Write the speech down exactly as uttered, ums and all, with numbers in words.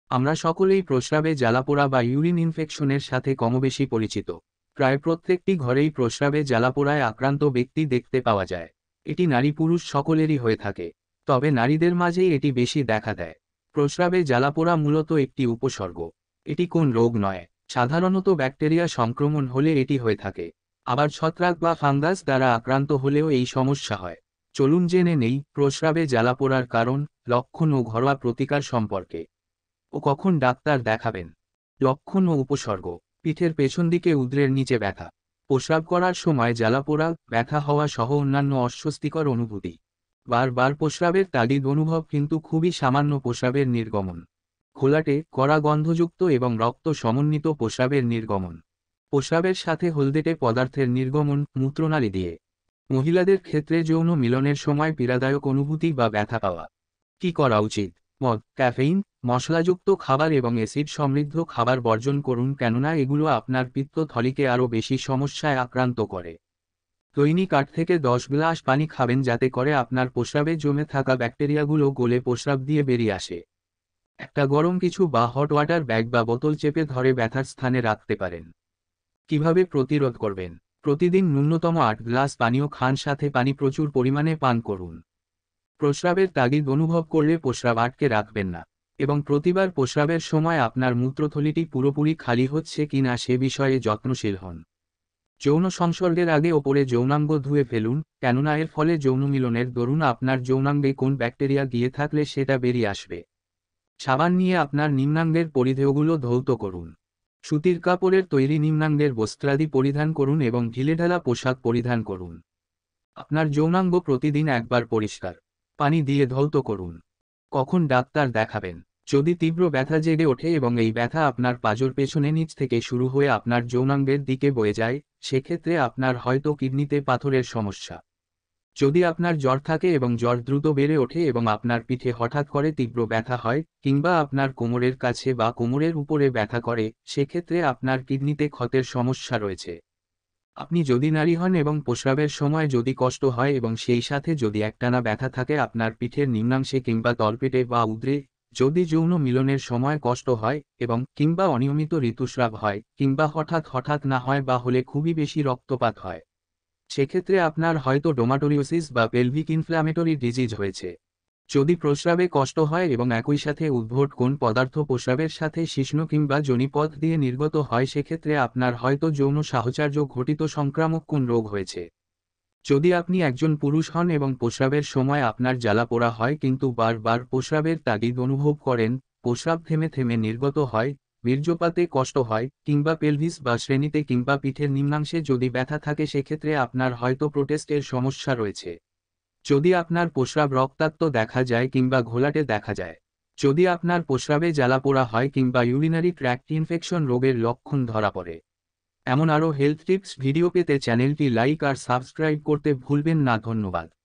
আমরা সকলেই প্রস্রাবে জ্বালাপোড়া বা ইউরিন ইনফেকশনের সাথে কমবেশি পরিচিত। প্রায় প্রত্যেকটি ঘরেই প্রস্রাবে জ্বালাপোড়ায় আক্রান্ত ব্যক্তি দেখতে পাওয়া যায়। এটি নারী পুরুষ সকলেরই হয়ে থাকে, তবে নারীদের মাঝেই এটি বেশি দেখা দেয়। প্রস্রাবে জ্বালাপোড়া মূলত একটি উপসর্গ। এটি কোন রোগ নয়, সাধারণত ব্যাকটেরিয়া সংক্রমণ হলে এটি হয়ে থাকে। আবার ছত্রাক বা ফাঙ্গাস দ্বারা আক্রান্ত হলেও এই সমস্যা হয়। চলুন জেনে নেই প্রস্রাবে জ্বালাপোড়ার কারণ, লক্ষণ ও ঘরোয়া প্রতিকার সম্পর্কে। ও কখন ডাক্তার দেখাবেন। লক্ষণ ও উপসর্গ। পিঠের পেছন দিকে উদরের নিচে ব্যথা, প্রস্রাব করার সময় জ্বালাপোড়া, ব্যথা হওয়া সহ অন্যান্য অস্বস্তিকর অনুভূতি। বারবার প্রস্রাবের তাগিদ অনুভব কিন্তু খুবই সামান্য প্রস্রাবের নির্গমন। ঘোলাটে, কড়া গন্ধযুক্ত এবং রক্ত সমন্বিত প্রস্রাবের নির্গমন। প্রস্রাবের সাথে হলদেটে পদার্থের নির্গমন মূত্রনালী দিয়ে। মহিলাদের ক্ষেত্রে যৌন মিলনের সময় পীড়াদায়ক অনুভূতি বা ব্যথা পাওয়া। কী করা উচিত। মদ, ক্যাফেইন, মশলাযুক্ত খাবার এবং অ্যাসিড সমৃদ্ধ খাবার বর্জন করুন, কেননা এগুলো আপনার পিত্তথলিকে আরও বেশি সমস্যায় আক্রান্ত করে। দৈনিক আট থেকে দশ গ্লাস পানি খাবেন, যাতে করে আপনার প্রস্রাবে জমে থাকা ব্যাকটেরিয়াগুলো গলে প্রস্রাব দিয়ে বেরিয়ে আসে। একটা গরম কিছু বা হট ওয়াটার ব্যাগ বা বোতল চেপে ধরে ব্যথার স্থানে রাখতে পারেন। কিভাবে প্রতিরোধ করবেন। প্রতিদিন ন্যূনতম আট গ্লাস পানীয় খান, সাথে পানি প্রচুর পরিমাণে পান করুন। প্রস্রাবের তাগিদ অনুভব করলে প্রস্রাব আটকে রাখবেন না, এবং প্রতিবার প্রস্রাবের সময় আপনার মূত্রথলিটি পুরোপুরি খালি হচ্ছে কিনা সে বিষয়ে যত্নশীল হন। যৌন সংসর্গের আগে ওপরে যৌনাঙ্গ ধুয়ে ফেলুন, কেননা এর ফলে যৌন মিলনের দরুন আপনার যৌনাঙ্গে কোন ব্যাকটেরিয়া গিয়ে থাকলে সেটা বেরিয়ে আসবে। সাবান নিয়ে আপনার নিম্নাঙ্গের পরিধেয়গুলো ধৌত করুন। সুতির কাপড়ের তৈরি নিম্নাঙ্গের বস্ত্রাদি পরিধান করুন এবং ঢিলেঢালা পোশাক পরিধান করুন। আপনার যৌনাঙ্গ প্রতিদিন একবার পরিষ্কার পানি দিয়ে ধৌত করুন। কখন ডাক্তার দেখাবেন। যদি তীব্র ব্যথা জেগে ওঠে এবং এই ব্যথা আপনার পাজর পেছনে নিচ থেকে শুরু হয়ে আপনার যৌনাঙ্গের দিকে বয়ে যায়, সেক্ষেত্রে আপনার হয়তো কিডনিতে পাথরের সমস্যা। যদি আপনার জ্বর থাকে এবং জ্বর দ্রুত বেড়ে ওঠে এবং আপনার পিঠে হঠাৎ করে তীব্র ব্যথা হয়, কিংবা আপনার কোমরের কাছে বা কোমরের উপরে ব্যথা করে, সেক্ষেত্রে আপনার কিডনিতে ক্ষতের সমস্যা রয়েছে। আপনি যদি নারী হন এবং প্রস্রাবের সময় যদি কষ্ট হয় এবং সেই সাথে যদি একটানা ব্যথা থাকে আপনার পিঠের নিম্নাংশে কিংবা তলপেটে বা উদরে, যদি যৌন মিলনের সময় কষ্ট হয় এবং কিংবা অনিয়মিত ঋতুস্রাব হয়, কিংবা হঠাৎ হঠাৎ না হয় বা হলে খুবই বেশি রক্তপাত হয়, সেক্ষেত্রে আপনার হয়তো ডোমাটোরিওসিস বা পেলভিক ইনফ্ল্যামেটরি ডিজিজ হয়েছে। যদি প্রস্রাবে কষ্ট হয় এবং একই সাথে উদ্ভট কোন পদার্থ প্রস্রাবের সাথে শিশ্ন কিংবা যোনিপথ দিয়ে নির্গত হয়, সেক্ষেত্রে আপনার হয়তো যৌন সাহচর্য ঘটিত সংক্রামক কোন রোগ হয়েছে। যদি আপনি একজন পুরুষ হন এবং প্রস্রাবের সময় আপনার জ্বালাপোড়া হয় কিন্তু বারবার প্রস্রাবের তাগিদ অনুভব করেন, প্রস্রাব থেমে থেমে নির্গত হয়, বীর্যপাতে কষ্ট হয়, কিংবা পেলভিস বা শ্রেণীতে কিংবা পিঠের নিম্নাংশে যদি ব্যথা থাকে, সেক্ষেত্রে আপনার হয়তো প্রোস্টেটের সমস্যা রয়েছে। যদি আপনার প্রস্রাব রক্তাক্ত দেখা যায় কিংবা ঘোলাটে দেখা যায়, যদি আপনার প্রস্রাবে জ্বালাপোড়া হয় কিংবা ইউরিনারি ট্র্যাক্ট ইনফেকশন রোগের লক্ষণ ধরা পড়ে। এমন আরও হেলথ টিপস ভিডিও পেতে চ্যানেলটি লাইক আর সাবস্ক্রাইব করতে ভুলবেন না। ধন্যবাদ।